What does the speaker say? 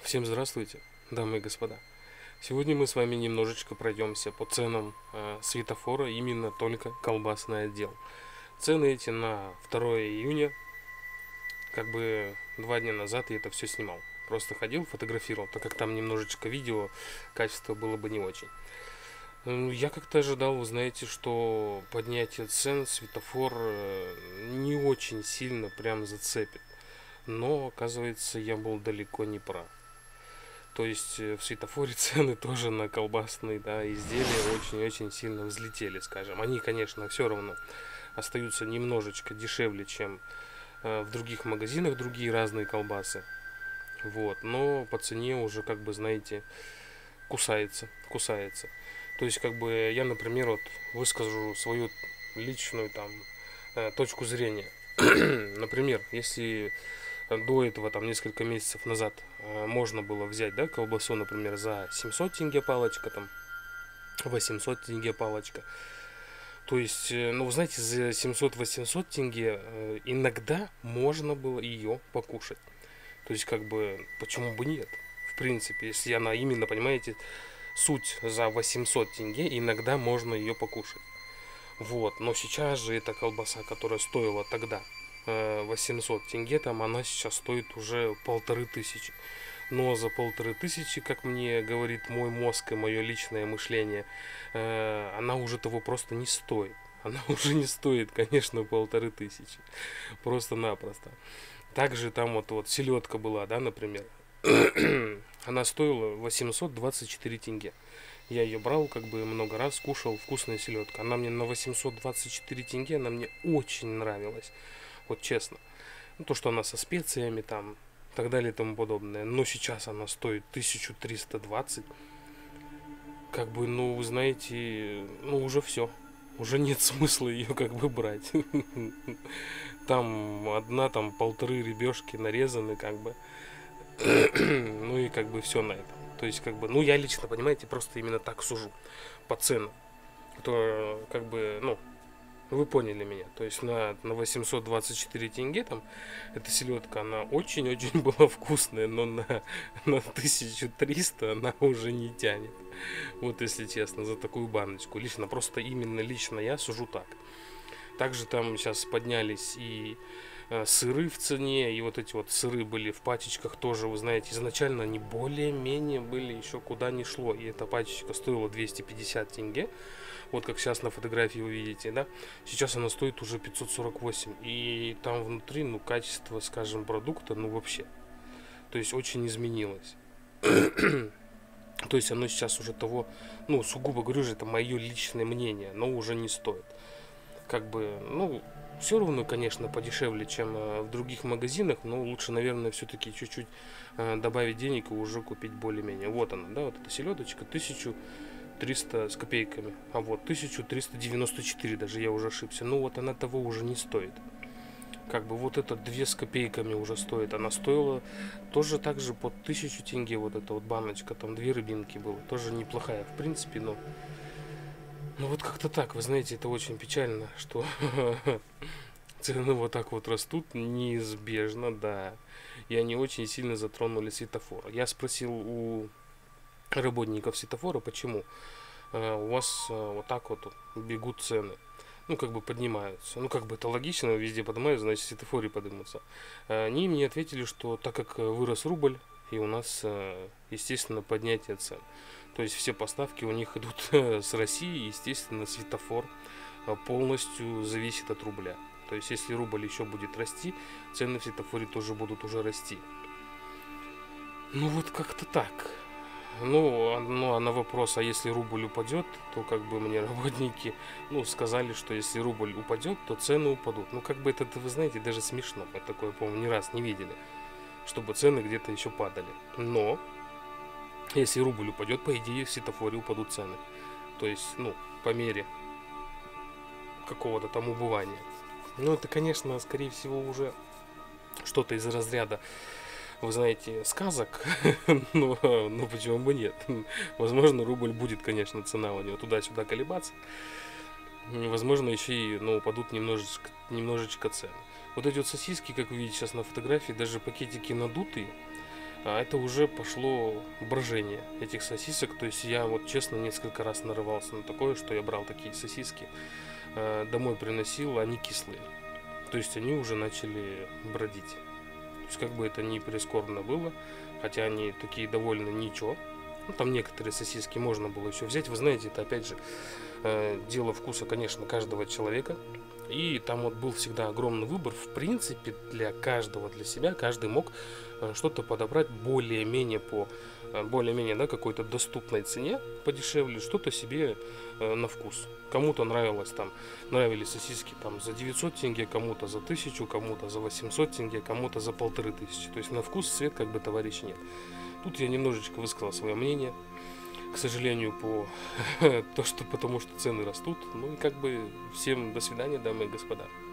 Всем здравствуйте, дамы и господа. Сегодня мы с вами немножечко пройдемся по ценам светофора, именно только колбасный отдел. Цены эти на 2 июня, как бы 2 дня назад я это все снимал. Просто ходил, фотографировал, так как там немножечко видео, качество было бы не очень. Я как-то ожидал, вы знаете, что поднятие цен светофор не очень сильно прям зацепит. Но, оказывается, я был далеко не прав. То есть в светофоре цены тоже на колбасные, да, изделия очень-очень сильно взлетели, скажем. Они, конечно, все равно остаются немножечко дешевле, чем в других магазинах, другие разные колбасы. Вот, но по цене уже, как бы, знаете, кусается. То есть, как бы, я, например, вот выскажу свою личную там точку зрения. Например, если до этого, там, несколько месяцев назад можно было взять, да, колбасу, например, за 700 тенге палочка, там, 800 тенге палочка. То есть, ну, вы знаете, за 700-800 тенге иногда можно было ее покушать. То есть, как бы, почему бы нет? В принципе, если она именно, понимаете, суть за 800 тенге, иногда можно ее покушать. Вот, но сейчас же эта колбаса, которая стоила тогда 800 тенге, там она сейчас стоит уже 1500. Но за 1500, как мне говорит мой мозг и мое личное мышление, она уже того просто не стоит. Она уже не стоит, конечно, 1500. Просто-напросто. Также там вот селедка была, да, например. Она стоила 824 тенге. Я ее брал, как бы много раз кушал, вкусная селедка. Она мне на 824 тенге, она мне очень нравилась. Вот честно. Ну, то, что она со специями там, и так далее и тому подобное. Но сейчас она стоит 1320. Как бы, ну, вы знаете, ну, уже все. Уже нет смысла ее как бы брать. Там одна, там полторы ребешки нарезаны, как бы. Ну и как бы все на этом. То есть, как бы, ну, я лично, понимаете, просто именно так сужу по ценам. То, как бы, ну, вы поняли меня. То есть на 824 тенге там эта селедка, она очень-очень была вкусная, но на 1300 она уже не тянет. Вот если честно, за такую баночку. Лично, просто именно лично я сужу так. Также там сейчас поднялись и сыры в цене, и вот эти вот сыры были в пачечках тоже, вы знаете, изначально они более-менее были еще куда ни шло, и эта пачечка стоила 250 тенге, вот как сейчас на фотографии вы видите, да, сейчас она стоит уже 548, и там внутри, ну, качество, скажем, продукта, ну, вообще, то есть очень изменилось. То есть оно сейчас уже того, ну, сугубо говорю же, это мое личное мнение, но уже не стоит. Как бы, ну, все равно, конечно, подешевле, чем в других магазинах, но лучше, наверное, все-таки чуть-чуть добавить денег и уже купить более-менее. Вот она, да, вот эта селедочка, 1300 с копейками, а вот 1394 даже, я уже ошибся. Ну вот она того уже не стоит. Как бы вот это 2 с копейками уже стоит. Она стоила тоже так же под 1000 тенге, вот эта вот баночка, там 2 рыбинки было. Тоже неплохая, в принципе, но ну вот как-то так, вы знаете, это очень печально, что цены вот так вот растут неизбежно, да. И они очень сильно затронули светофор. Я спросил у работников светофора, почему у вас вот так вот бегут цены. Ну, как бы поднимаются. Ну, как бы это логично, везде поднимаются, значит, светофоре поднимутся. Они мне ответили, что так как вырос рубль, и у нас, естественно, поднятие цен. То есть все поставки у них идут с России, естественно, светофор полностью зависит от рубля. То есть если рубль еще будет расти, цены в светофоре тоже будут уже расти. Ну вот как-то так. Ну, а на вопрос, а если рубль упадет, то как бы мне работники, ну, сказали, что если рубль упадет, то цены упадут. Ну, как бы это, вы знаете, даже смешно. Мы такое, по-моему, ни раз не видели, чтобы цены где-то еще падали. Но, если рубль упадет, по идее, в светофоре упадут цены. То есть, ну, по мере какого-то там убывания. Ну, это, конечно, скорее всего, уже что-то из разряда, вы знаете, сказок, но почему бы нет? Возможно, рубль будет, конечно, цена у него туда-сюда колебаться. Возможно, еще и, ну, упадут немножечко цены. Вот эти вот сосиски, как вы видите сейчас на фотографии, даже пакетики надутые, а это уже пошло брожение этих сосисок. То есть я вот честно несколько раз нарывался на такое, что я брал такие сосиски, домой приносил, они кислые. То есть они уже начали бродить. То есть как бы это ни прискорбно было, хотя они такие довольно ничего. Ну, там некоторые сосиски можно было еще взять. Вы знаете, это опять же дело вкуса, конечно, каждого человека. И там вот был всегда огромный выбор. В принципе, для каждого, для себя, каждый мог что-то подобрать более-менее по более-менее, да, какой-то доступной цене, подешевле, что-то себе на вкус. Кому-то нравились сосиски там за 900 тенге, кому-то за 1000, кому-то за 800 тенге, кому-то за 1500. То есть на вкус цвет как бы товарища нет. Тут я немножечко высказал свое мнение. К сожалению, потому что цены растут. Ну и как бы всем до свидания, дамы и господа.